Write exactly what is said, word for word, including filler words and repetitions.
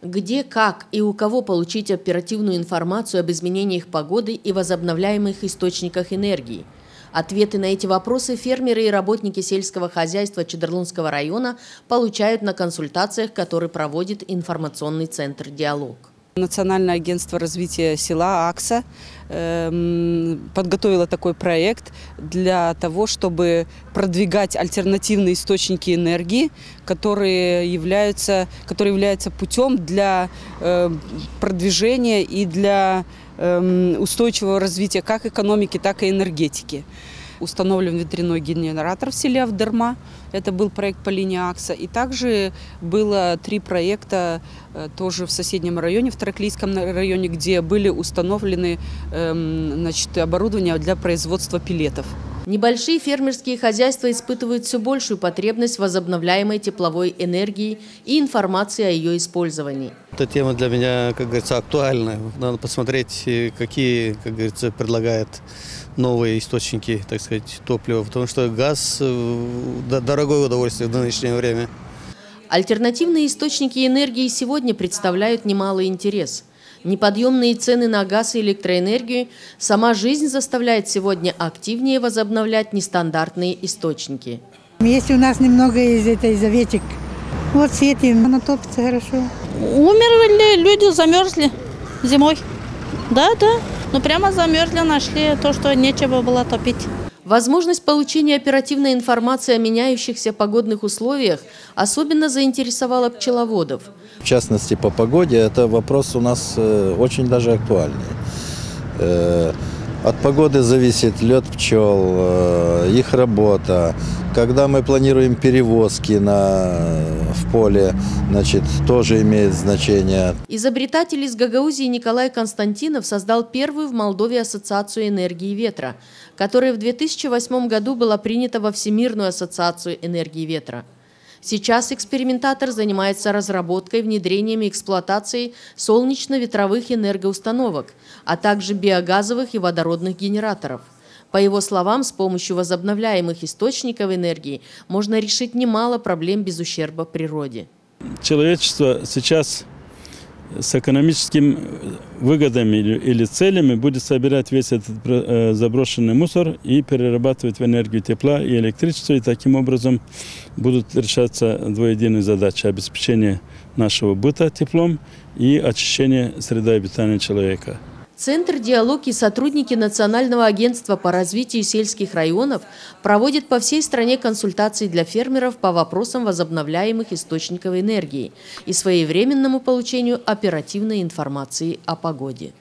Где, как и у кого получить оперативную информацию об изменениях погоды и возобновляемых источниках энергии? Ответы на эти вопросы фермеры и работники сельского хозяйства Чедерлунского района получают на консультациях, которые проводит информационный центр «Диалог». Национальное агентство развития села АКСА э, подготовило такой проект для того, чтобы продвигать альтернативные источники энергии, которые являются, которые являются путем для э, продвижения и для э, устойчивого развития как экономики, так и энергетики. Установлен ветряной генератор в селе Авдерма. Это был проект по линии АКСА. И также было три проекта тоже в соседнем районе, в Тараклийском районе, где были установлены эм, значит, оборудование для производства пеллетов. Небольшие фермерские хозяйства испытывают все большую потребность в возобновляемой тепловой энергии и информации о ее использовании. Эта тема для меня, как говорится, актуальна. Надо посмотреть, какие, как говорится, предлагают новые источники, так сказать, топлива, потому что газ – дорогое удовольствие в нынешнее время. Альтернативные источники энергии сегодня представляют немалый интерес. Неподъемные цены на газ и электроэнергию, сама жизнь заставляет сегодня активнее возобновлять нестандартные источники. Если у нас немного из этой заветик, вот светим, она топится хорошо. Умерли люди, замерзли зимой. Да, да. Ну прямо замерзли, нашли то, что нечего было топить. Возможность получения оперативной информации о меняющихся погодных условиях особенно заинтересовала пчеловодов. В частности, по погоде, это вопрос у нас очень даже актуальный. От погоды зависит лед пчел, их работа. Когда мы планируем перевозки на, в поле, значит, тоже имеет значение. Изобретатель из Гагаузии Николай Константинов создал первую в Молдове ассоциацию энергии ветра, которая в две тысячи восьмом году была принята во Всемирную ассоциацию энергии ветра. Сейчас экспериментатор занимается разработкой, внедрением и эксплуатацией солнечно-ветровых энергоустановок, а также биогазовых и водородных генераторов. По его словам, с помощью возобновляемых источников энергии можно решить немало проблем без ущерба природе. Человечество сейчас с экономическими выгодами или целями будет собирать весь этот заброшенный мусор и перерабатывать в энергию тепла и электричества. И таким образом будут решаться двуединые задачи: обеспечения нашего быта теплом и очищения среды обитания человека. Центр «Диалог» и сотрудники Национального агентства по развитию сельских районов проводят по всей стране консультации для фермеров по вопросам возобновляемых источников энергии и своевременному получению оперативной информации о погоде.